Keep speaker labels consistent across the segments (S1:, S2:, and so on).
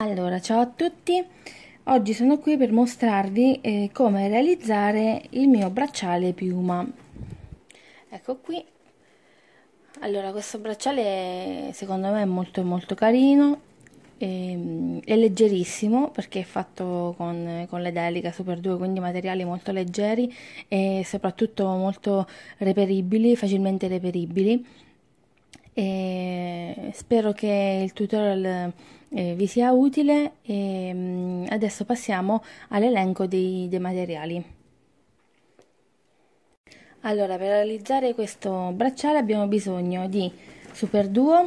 S1: Allora, ciao a tutti, oggi sono qui per mostrarvi come realizzare il mio bracciale piuma. Ecco qui. Allora, questo bracciale secondo me è molto carino, è leggerissimo perché è fatto con l'Edelica Super 2, quindi materiali molto leggeri e soprattutto molto reperibili, facilmente reperibili. E spero che il tutorial vi sia utile e adesso passiamo all'elenco dei materiali. Allora, per realizzare questo bracciale abbiamo bisogno di Super Duo,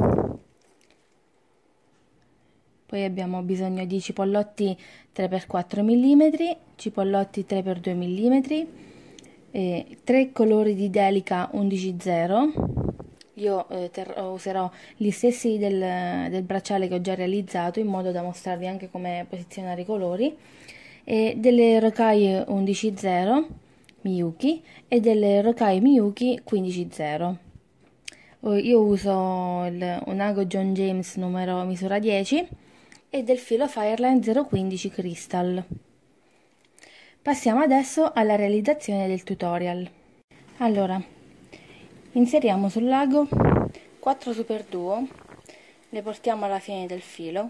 S1: poi abbiamo bisogno di cipollotti 3x4 mm, cipollotti 3x2 mm, 3 colori di Delica 11.0. Io userò gli stessi del bracciale che ho già realizzato in modo da mostrarvi anche come posizionare i colori, e delle rocaie 11.0 Miyuki e delle rocaie Miyuki 15.0. Io uso un ago John James misura 10 e del filo Fireline 015 Crystal. Passiamo adesso alla realizzazione del tutorial. Allora, inseriamo sul lago 4 super duo, le portiamo alla fine del filo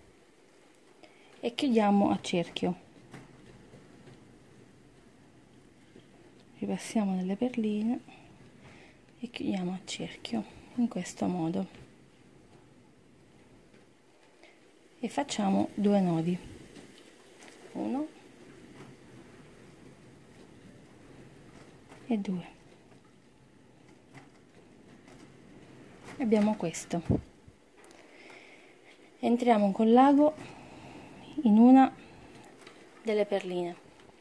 S1: e chiudiamo a cerchio. Ripassiamo nelle perline e chiudiamo a cerchio in questo modo e facciamo 2 nodi, 1 e 2. Abbiamo questo. Entriamo col lago in una delle perline.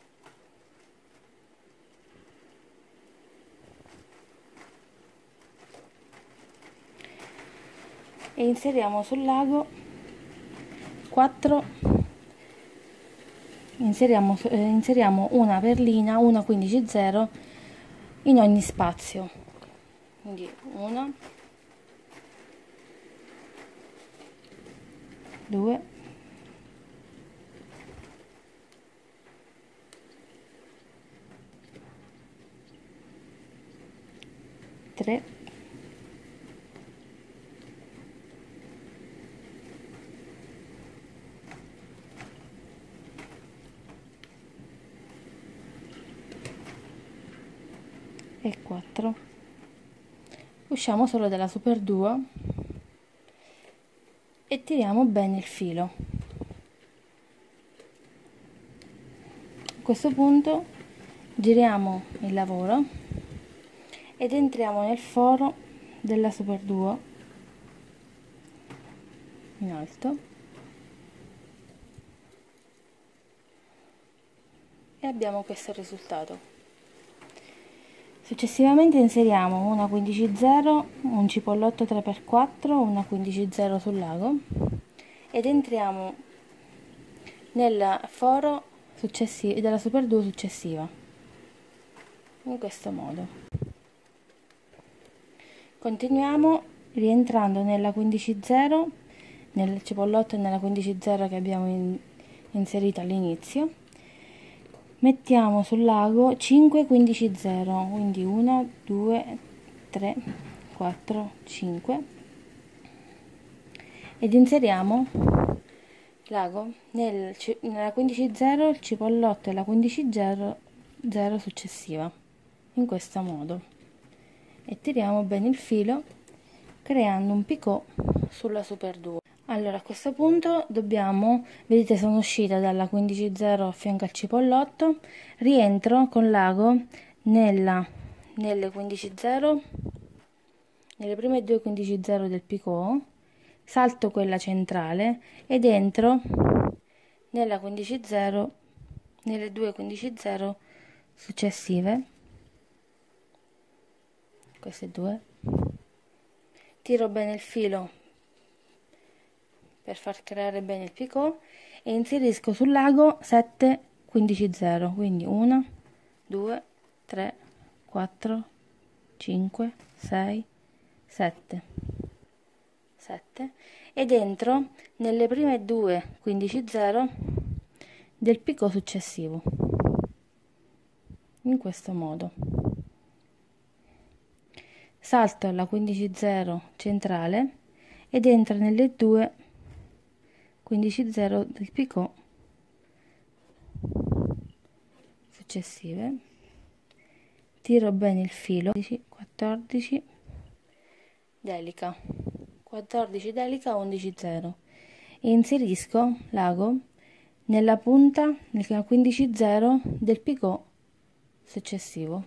S1: E inseriamo sul lago 4, inseriamo una perlina, una 15.0 in ogni spazio, quindi 1, 2, 3, 4. Usciamo solo dalla super duo e tiriamo bene il filo. A questo punto giriamo il lavoro ed entriamo nel foro della super duo in alto e abbiamo questo risultato. Successivamente inseriamo una 15.0, un cipollotto 3x4, una 15.0 sul lago ed entriamo nel foro della super 2 successiva in questo modo. Continuiamo rientrando nella 15.0, nel cipollotto e nella 15.0 che abbiamo inserito all'inizio. Mettiamo sul lago 5 15.0, quindi 1, 2, 3, 4, 5 ed inseriamo lago nella 15.0, il cipollotto e la 15.0 successiva in questo modo e tiriamo bene il filo creando un picot sulla super duo. Allora, a questo punto vedete, sono uscita dalla 15.0 a fianco al cipollotto, rientro con l'ago nelle 15.0, nelle prime due 15.0 del picot, salto quella centrale ed entro nella 15.0, nelle due 15.0 successive, queste due, tiro bene il filo per far creare bene il picot e inserisco sul lago 7 15.0, quindi 1, 2, 3, 4, 5, 6, 7. 7 ed entro nelle prime due 15,0 del picco successivo, in questo modo. Salto alla 15,0 centrale ed entro nelle due 15,0 del picco successive, tiro bene il filo, 14 delica, 14 delica, 11,0 e inserisco l'ago nella punta, nella 15,0 del picot successivo,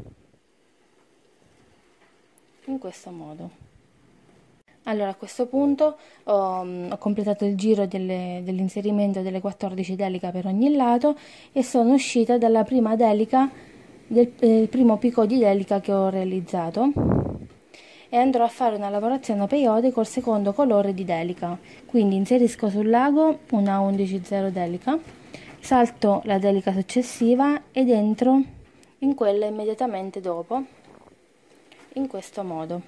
S1: in questo modo. Allora, a questo punto ho completato il giro dell'inserimento delle 14 delica per ogni lato e sono uscita dalla prima delica del primo picot di delica che ho realizzato e andrò a fare una lavorazione a peyote col secondo colore di delica. Quindi inserisco sul lago una 11,0 delica, salto la delica successiva ed entro in quella immediatamente dopo, in questo modo.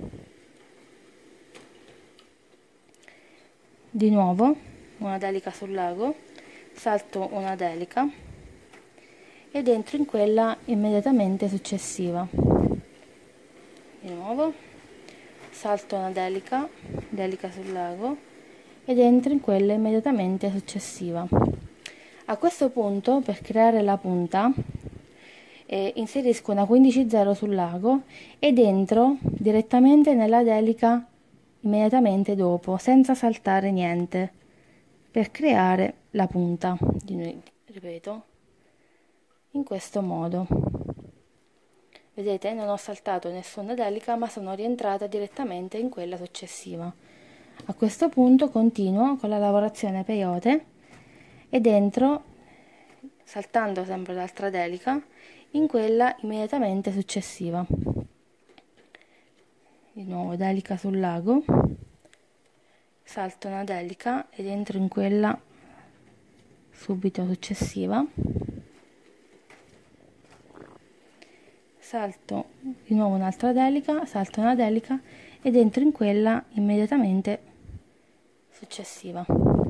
S1: Di nuovo una delica sul lago, salto una delica ed entro in quella immediatamente successiva. Di nuovo salto una delica, delica sul lago ed entro in quella immediatamente successiva. A questo punto, per creare la punta, inserisco una 15,0 sul lago ed entro direttamente nella delica immediatamente dopo, senza saltare niente, per creare la punta. Ripeto, in questo modo. Vedete, non ho saltato nessuna delica, ma sono rientrata direttamente in quella successiva. A questo punto continuo con la lavorazione peyote ed entro, saltando sempre l'altra delica, in quella immediatamente successiva. Di nuovo delica sul lago, salto una delica ed entro in quella subito successiva, salto di nuovo un'altra delica, salto una delica ed entro in quella immediatamente successiva.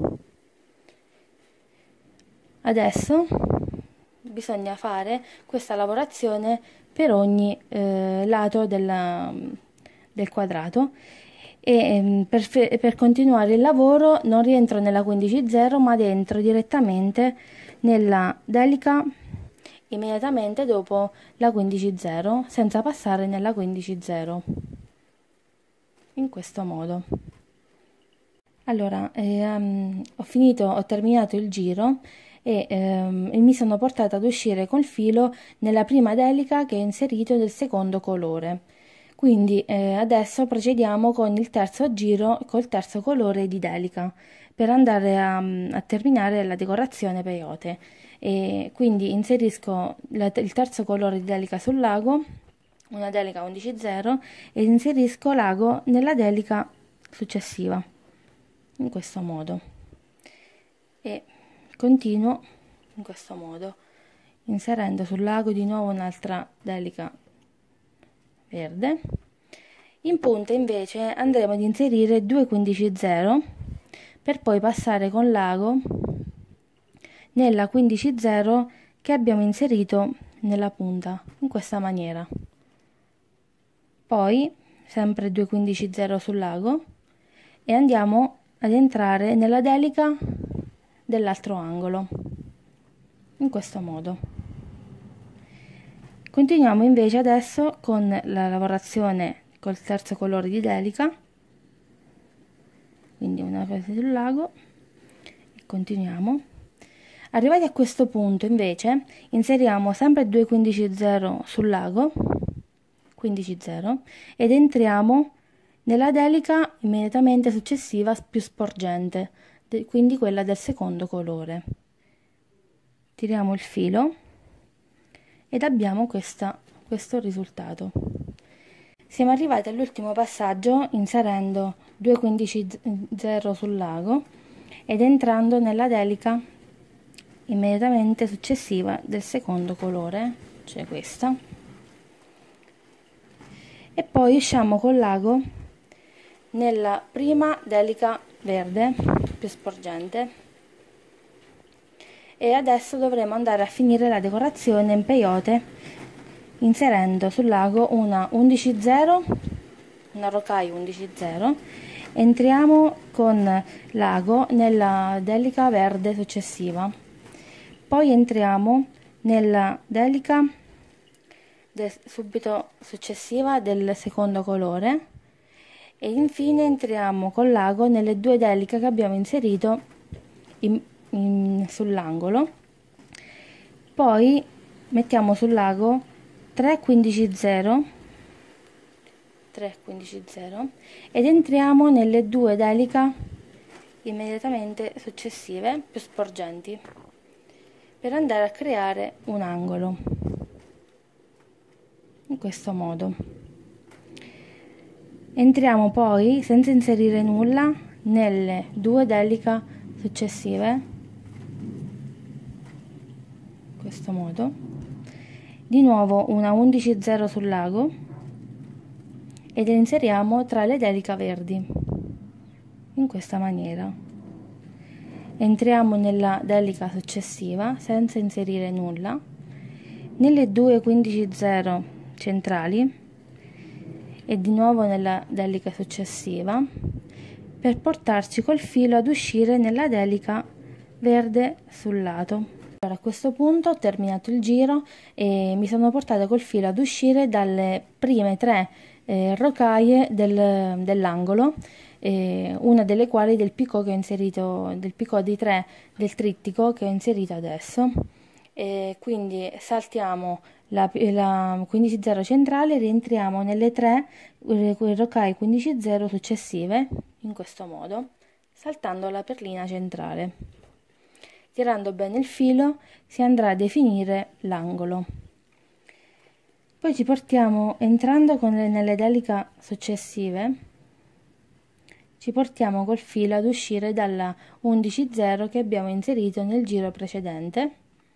S1: Adesso bisogna fare questa lavorazione per ogni lato del quadrato e per continuare il lavoro non rientro nella 15,0 ma dentro direttamente nella delica immediatamente dopo la 15,0 senza passare nella 15,0, in questo modo. Allora ho terminato il giro e mi sono portata ad uscire col filo nella prima delica che ho inserito del secondo colore. Quindi adesso procediamo con il terzo giro col terzo colore di delica per andare a terminare la decorazione peyote. E quindi inserisco il terzo colore di delica sul lago, una delica 11,0 e inserisco l'ago nella delica successiva, in questo modo, e continuo in questo modo inserendo sul lago di nuovo un'altra delica verde. In punta invece andremo ad inserire due 15,0 per poi passare con l'ago nella 15,0 che abbiamo inserito nella punta, in questa maniera. Poi sempre due 15,0 sul lago e andiamo ad entrare nella delica dell'altro angolo, in questo modo. Continuiamo invece adesso con la lavorazione col terzo colore di delica, quindi una fase sul lago e continuiamo. Arrivati a questo punto invece inseriamo sempre due 15,0 sul lago, 15,0, ed entriamo nella delica immediatamente successiva più sporgente, quindi quella del secondo colore. Tiriamo il filo ed abbiamo questo risultato. Siamo arrivati all'ultimo passaggio inserendo due 15,0 sul lago ed entrando nella delica immediatamente successiva del secondo colore, cioè questa, e poi usciamo con l'ago nella prima delica verde più sporgente e adesso dovremo andare a finire la decorazione in peyote inserendo sul lago una 11.0, una rocaille 11.0. Entriamo con l'ago nella delica verde successiva, poi entriamo nella delica subito successiva del secondo colore e infine entriamo con l'ago nelle due deliche che abbiamo inserito sull'angolo. Poi mettiamo sul lago 3.15.0 ed entriamo nelle due delica immediatamente successive più sporgenti per andare a creare un angolo in questo modo. Entriamo poi senza inserire nulla nelle due delica successive in questo modo, di nuovo una 11.0 sul lago ed inseriamo tra le delica verdi in questa maniera. Entriamo nella delica successiva senza inserire nulla nelle due 15.0 centrali e di nuovo nella delica successiva per portarci col filo ad uscire nella delica verde sul lato. Allora, a questo punto ho terminato il giro e mi sono portata col filo ad uscire dalle prime tre rocaille dell'angolo, una delle quali del picot che ho inserito, del picot di 3 del trittico che ho inserito adesso. Quindi saltiamo la 15.0 centrale e rientriamo nelle tre rocaille 15.0 successive in questo modo, saltando la perlina centrale. Tirando bene il filo si andrà a definire l'angolo. Poi ci portiamo, entrando nelle delica successive, ci portiamo col filo ad uscire dalla 11.0 che abbiamo inserito nel giro precedente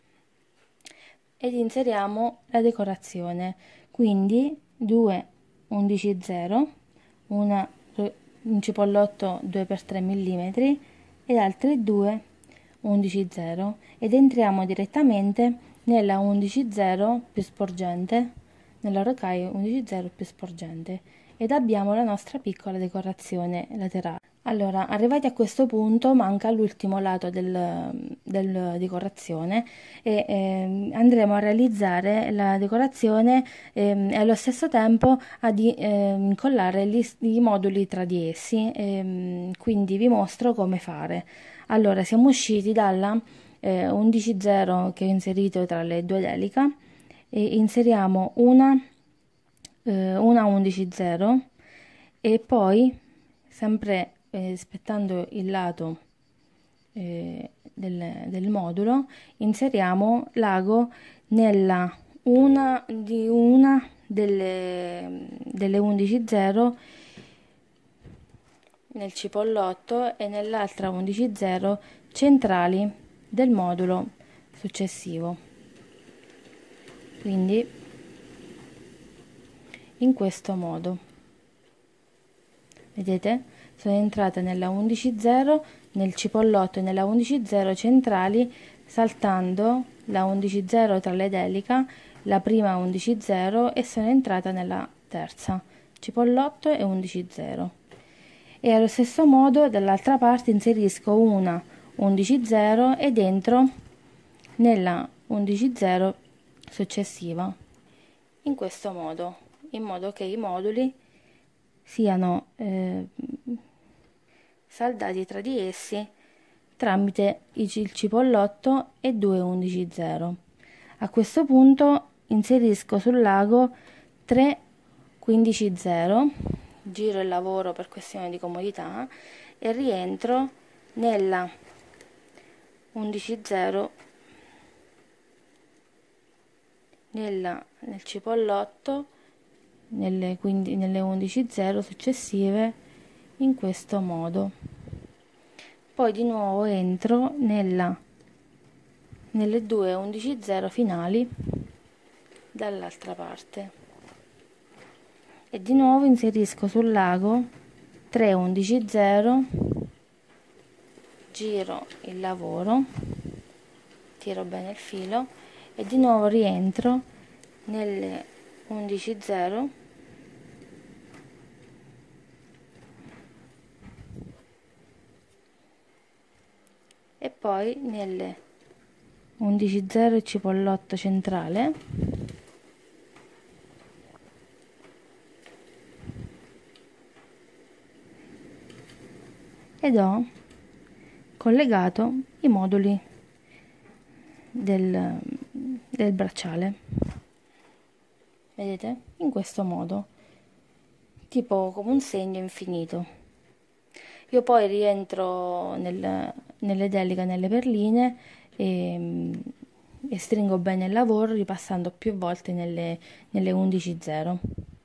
S1: ed inseriamo la decorazione, quindi 2 11.0, un cipollotto 2x3 mm ed altri 2 11.0 ed entriamo direttamente nella 11.0 più sporgente, nella rocaille 11.0 più sporgente ed abbiamo la nostra piccola decorazione laterale. Allora, arrivati a questo punto manca l'ultimo lato della decorazione e andremo a realizzare la decorazione e allo stesso tempo ad incollare i moduli tra di essi, quindi vi mostro come fare. Allora, siamo usciti dalla 11.0 che ho inserito tra le due delica e inseriamo una 11.0 e poi sempre rispettando il lato del modulo inseriamo l'ago nella una delle 11.0 nel cipollotto e nell'altra 11.0 centrali del modulo successivo, quindi in questo modo. Vedete? Sono entrata nella 11.0 nel cipollotto e nella 11.0 centrali, saltando la 11.0 tra le delica, la prima 11.0 e sono entrata nella terza cipollotto e 11.0 e allo stesso modo dall'altra parte inserisco una 11.0 e dentro nella 11.0 successiva in questo modo, in modo che i moduli siano saldati tra di essi tramite il cipollotto e 2 11.0. A questo punto inserisco sul lago 3 15.0, giro il lavoro per questione di comodità e rientro nella 11.0 nel cipollotto nelle 11.0 successive in questo modo. Poi di nuovo entro nelle due 11.0 finali dall'altra parte e di nuovo inserisco sul lago 3 11 0, giro il lavoro, tiro bene il filo e di nuovo rientro nelle 11 0 e poi nelle 11 0 il cipollotto centrale ed ho collegato i moduli del bracciale, vedete, in questo modo, tipo come un segno infinito. Io poi rientro nell'edelica, nelle perline e stringo bene il lavoro ripassando più volte nelle 11 0.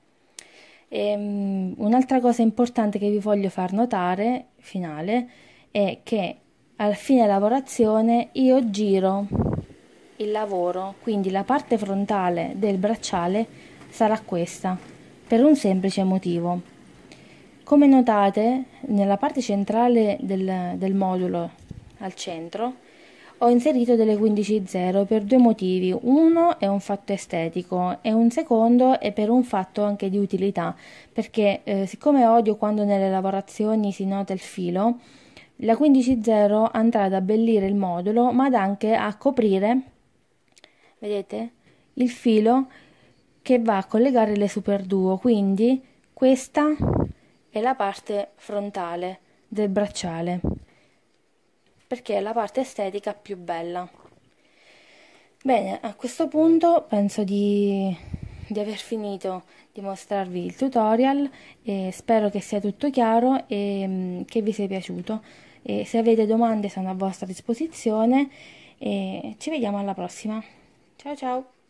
S1: Un'altra cosa importante che vi voglio far notare, finale, è che alla fine lavorazione io giro il lavoro, quindi la parte frontale del bracciale sarà questa, per un semplice motivo. Come notate, nella parte centrale del modulo, al centro, ho inserito delle 15 0 per due motivi. Uno è un fatto estetico e un secondo è per un fatto anche di utilità, perché siccome odio quando nelle lavorazioni si nota il filo, la 15 0 andrà ad abbellire il modulo, ma anche a coprire, vedete, il filo che va a collegare le super duo. Quindi questa è la parte frontale del bracciale, perché è la parte estetica più bella. Bene, a questo punto penso di aver finito di mostrarvi il tutorial e spero che sia tutto chiaro e che vi sia piaciuto. E se avete domande sono a vostra disposizione e ci vediamo alla prossima. Ciao ciao!